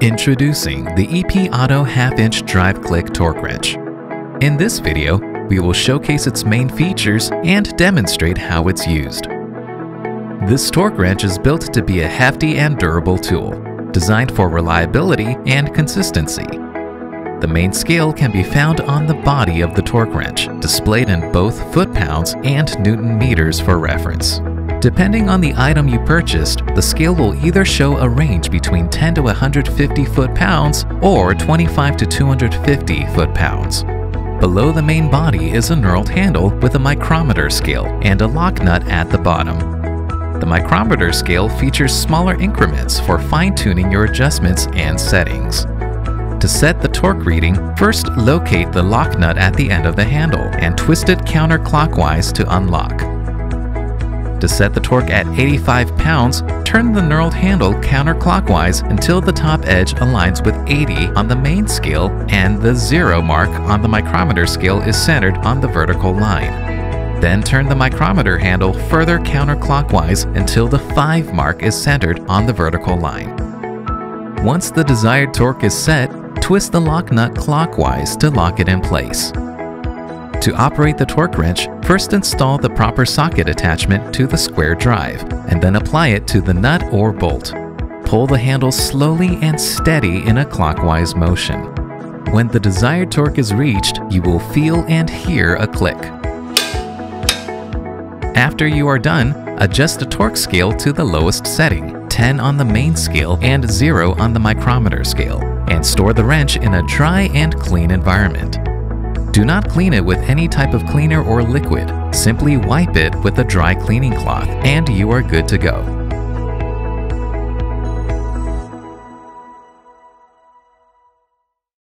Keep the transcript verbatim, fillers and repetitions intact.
Introducing the EPAuto half-inch drive-click torque wrench. In this video, we will showcase its main features and demonstrate how it's used. This torque wrench is built to be a hefty and durable tool, designed for reliability and consistency. The main scale can be found on the body of the torque wrench, displayed in both foot-pounds and newton meters for reference. Depending on the item you purchased, the scale will either show a range between ten to one hundred fifty foot-pounds or twenty-five to two hundred fifty foot-pounds. Below the main body is a knurled handle with a micrometer scale and a lock nut at the bottom. The micrometer scale features smaller increments for fine-tuning your adjustments and settings. To set the torque reading, first locate the lock nut at the end of the handle and twist it counterclockwise to unlock. To set the torque at eighty-five pounds, turn the knurled handle counterclockwise until the top edge aligns with eighty on the main scale and the zero mark on the micrometer scale is centered on the vertical line. Then turn the micrometer handle further counterclockwise until the five mark is centered on the vertical line. Once the desired torque is set, twist the lock nut clockwise to lock it in place. To operate the torque wrench, first install the proper socket attachment to the square drive, and then apply it to the nut or bolt. Pull the handle slowly and steady in a clockwise motion. When the desired torque is reached, you will feel and hear a click. After you are done, adjust the torque scale to the lowest setting, ten on the main scale and zero on the micrometer scale, and store the wrench in a dry and clean environment. Do not clean it with any type of cleaner or liquid. Simply wipe it with a dry cleaning cloth and you are good to go.